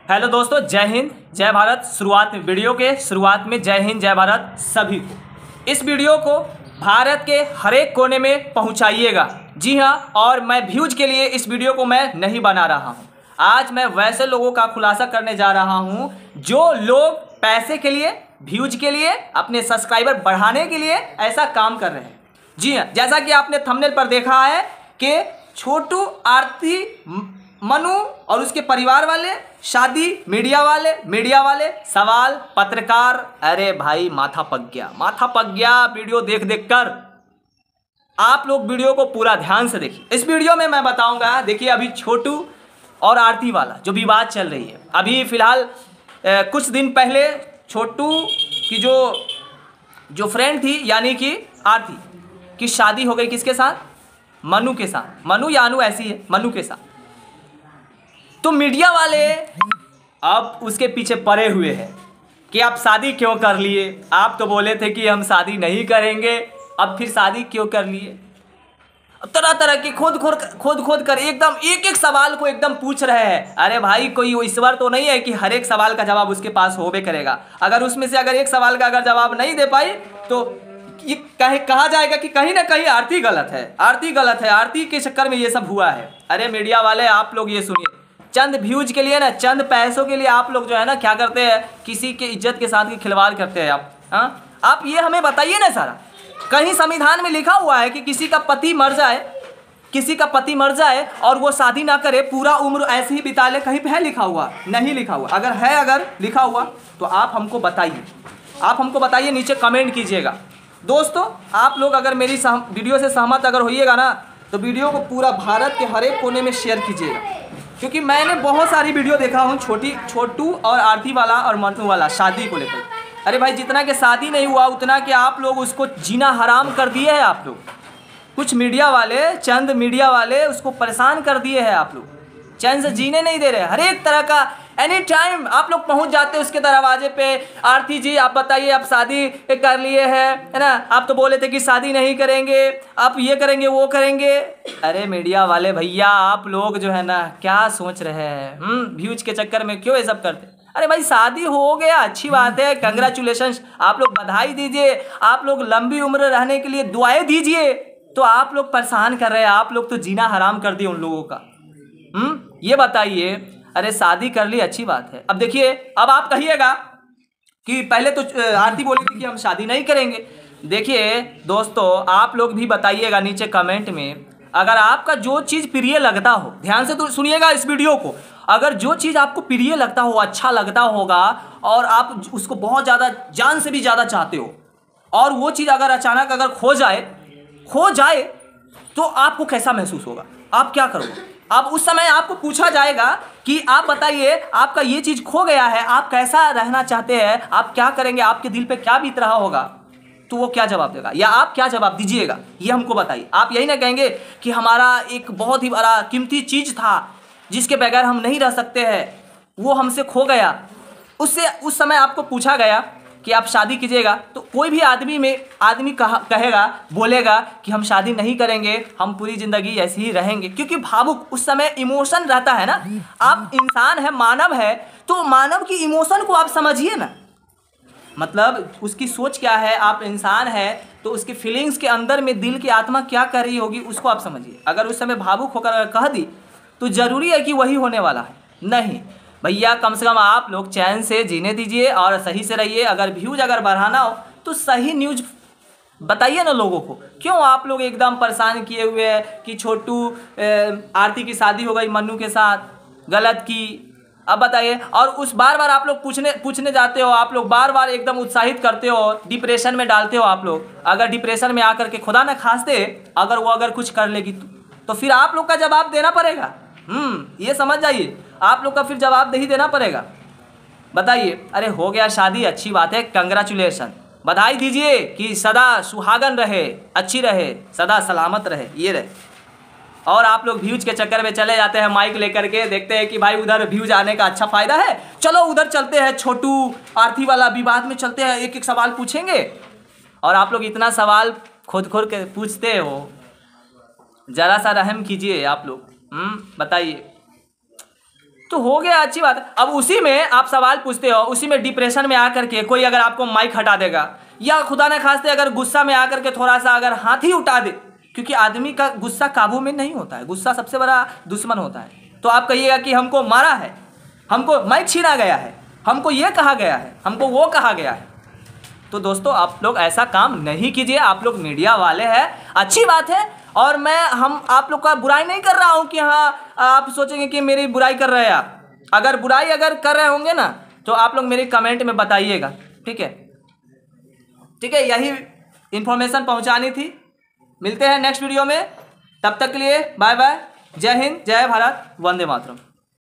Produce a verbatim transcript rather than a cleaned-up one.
Hello दोस्तों, जय हिंद जय भारत। शुरुआत में वीडियो के शुरुआत में जय हिंद जय भारत सभी को। इस वीडियो को भारत के हर एक कोने में पहुंचाइएगा। जी हाँ, और मैं व्यूज के लिए इस वीडियो को मैं नहीं बना रहा हूं। आज मैं वैसे लोगों का खुलासा करने जा रहा हूं जो लोग पैसे के लिए, व्यूज के लिए, अपने सब्सक्राइबर बढ़ाने के लिए ऐसा काम कर रहे हैं। जी हाँ, जैसा कि आपने थंबनेल पर देखा है कि छोटू, आरती, मनु और उसके परिवार वाले, शादी, मीडिया वाले मीडिया वाले सवाल, पत्रकार। अरे भाई माथा पक गया, माथा पक गया वीडियो देख देख कर। आप लोग वीडियो को पूरा ध्यान से देखिए। इस वीडियो में मैं बताऊंगा, देखिए अभी छोटू और आरती वाला जो विवाद चल रही है, अभी फिलहाल कुछ दिन पहले छोटू की जो जो फ्रेंड थी यानी कि आरती की शादी हो गई किसके साथ? मनु के साथ। मनु या अनु ऐसी है, मनु के साथ। तो मीडिया वाले अब उसके पीछे पड़े हुए हैं कि आप शादी क्यों कर लिए? आप तो बोले थे कि हम शादी नहीं करेंगे, अब फिर शादी क्यों कर लिए? तरह तरह की खोद खोद खोद खोद कर एकदम एक एक सवाल को एकदम पूछ रहे हैं। अरे भाई, कोई ईश्वर तो नहीं है कि हर एक सवाल का जवाब उसके पास होबे करेगा। अगर उसमें से अगर एक सवाल का अगर जवाब नहीं दे पाई तो ये कहे कहा जाएगा कि कहीं ना कहीं आरती गलत है, आरती गलत है, आरती के चक्कर में ये सब हुआ है। अरे मीडिया वाले, आप लोग ये सुनिए, चंद व्यूज के लिए ना, चंद पैसों के लिए आप लोग जो है ना क्या करते हैं, किसी के इज्जत के साथ खिलवाड़ करते हैं आप। हाँ, आप ये हमें बताइए ना। सारा कहीं संविधान में लिखा हुआ है कि किसी का पति मर जाए, किसी का पति मर जाए और वो शादी ना करे, पूरा उम्र ऐसे ही बिता ले? कहीं पे है लिखा हुआ? नहीं लिखा हुआ। अगर है, अगर लिखा हुआ तो आप हमको बताइए, आप हमको बताइए, नीचे कमेंट कीजिएगा। दोस्तों, आप लोग अगर मेरी वीडियो से सहमत अगर होइएगा ना तो वीडियो को पूरा भारत के हर एक कोने में शेयर कीजिएगा, क्योंकि मैंने बहुत सारी वीडियो देखा हूँ छोटी छोटू और आरती वाला और मनु वाला शादी को लेकर। अरे भाई, जितना कि शादी नहीं हुआ उतना कि आप लोग उसको जीना हराम कर दिए हैं। आप लोग कुछ मीडिया वाले, चंद मीडिया वाले उसको परेशान कर दिए हैं। आप लोग चैन से जीने नहीं दे रहे। हर एक तरह का एनी टाइम आप लोग पहुंच जाते हैं उसके दरवाजे पे। आरती जी, आप बताइए, आप शादी कर लिए हैं, है ना? आप तो बोले थे कि शादी नहीं करेंगे, आप ये करेंगे वो करेंगे। अरे मीडिया वाले भैया, आप लोग जो है ना क्या सोच रहे हैं? हम्म व्यूज के चक्कर में क्यों ये सब करते? अरे भाई, शादी हो गया, अच्छी बात है, कंग्रेचुलेशंस, आप लोग बधाई दीजिए, आप लोग लंबी उम्र रहने के लिए दुआएं दीजिए। तो आप लोग परेशान कर रहे हैं, आप लोग तो जीना हराम कर दिए उन लोगों का। हम्म ये बताइए, अरे शादी कर ली, अच्छी बात है। अब देखिए, अब आप कहिएगा कि पहले तो आरती बोली थी कि हम शादी नहीं करेंगे। देखिए दोस्तों, आप लोग भी बताइएगा नीचे कमेंट में, अगर आपका जो चीज़ प्रिय लगता हो, ध्यान से तो सुनिएगा इस वीडियो को, अगर जो चीज़ आपको प्रिय लगता हो, अच्छा लगता होगा और आप उसको बहुत ज़्यादा, जान से भी ज़्यादा चाहते हो, और वो चीज़ अगर अचानक अगर खो जाए खो जाए तो आपको कैसा महसूस होगा? आप क्या करोगे? अब उस समय आपको पूछा जाएगा कि आप बताइए, आपका ये चीज़ खो गया है, आप कैसा रहना चाहते हैं, आप क्या करेंगे, आपके दिल पे क्या बीत रहा होगा? तो वो क्या जवाब देगा, या आप क्या जवाब दीजिएगा, ये हमको बताइए। आप यही ना कहेंगे कि हमारा एक बहुत ही बड़ा कीमती चीज़ था जिसके बगैर हम नहीं रह सकते हैं, वो हमसे खो गया। उससे उस समय आपको पूछा गया कि आप शादी कीजिएगा, तो कोई भी आदमी में आदमी कहा कहेगा, बोलेगा कि हम शादी नहीं करेंगे, हम पूरी ज़िंदगी ऐसे ही रहेंगे, क्योंकि भावुक उस समय इमोशन रहता है ना। आप इंसान है, मानव है, तो मानव की इमोशन को आप समझिए ना। मतलब उसकी सोच क्या है, आप इंसान है तो उसकी फीलिंग्स के अंदर में दिल की आत्मा क्या कर रही होगी उसको आप समझिए। अगर उस समय भावुक होकर अगर कह दी तो ज़रूरी है कि वही होने वाला है? नहीं भैया, कम से कम आप लोग चैन से जीने दीजिए और सही से रहिए। अगर व्यूज अगर बढ़ाना हो तो सही न्यूज बताइए ना लोगों को। क्यों आप लोग एकदम परेशान किए हुए हैं कि छोटू आरती की शादी हो गई मन्नू के साथ, गलत की? अब बताइए, और उस बार बार आप लोग पूछने पूछने जाते हो, आप लोग बार बार एकदम उत्साहित करते हो, डिप्रेशन में डालते हो आप लोग। अगर डिप्रेशन में आकर के खुदा ना खास्ते अगर वो अगर कुछ कर लेगी तो, तो फिर आप लोग का जवाब देना पड़ेगा। हम्म ये समझ जाइए, आप लोग का फिर जवाब दे ही देना पड़ेगा। बताइए, अरे हो गया शादी, अच्छी बात है, कंग्रेचुलेशन, बधाई दीजिए कि सदा सुहागन रहे, अच्छी रहे, सदा सलामत रहे, ये रहे। और आप लोग व्यूज के चक्कर में चले जाते हैं, माइक लेकर के देखते हैं कि भाई उधर व्यूज आने का अच्छा फायदा है, चलो उधर चलते हैं, छोटू आरती वाला विवाद में चलते हैं, एक एक सवाल पूछेंगे। और आप लोग इतना सवाल खोद खोद के पूछते हो, जरा सा रहम कीजिए आप लोग। हम्म बताइए। तो हो गया, अच्छी बात है। अब उसी में आप सवाल पूछते हो, उसी में डिप्रेशन में आकर के कोई अगर आपको माइक हटा देगा, या खुदा न खास्ते अगर गुस्सा में आकर के थोड़ा सा अगर हाथ ही उठा दे, क्योंकि आदमी का गुस्सा काबू में नहीं होता है, गुस्सा सबसे बड़ा दुश्मन होता है। तो आप कहिएगा कि हमको मारा है, हमको माइक छीना गया है, हमको ये कहा गया है, हमको वो कहा गया है। तो दोस्तों आप लोग ऐसा काम नहीं कीजिए, आप लोग मीडिया वाले हैं, अच्छी बात है। और मैं हम आप लोग का बुराई नहीं कर रहा हूँ कि हाँ आप सोचेंगे कि मेरी बुराई कर रहे हैं आप। अगर बुराई अगर कर रहे होंगे ना तो आप लोग मेरे कमेंट में बताइएगा, ठीक है? ठीक है, यही इन्फॉर्मेशन पहुँचानी थी। मिलते हैं नेक्स्ट वीडियो में, तब तक के लिए बाय बाय। जय हिंद, जय भारत, वंदे मातरम।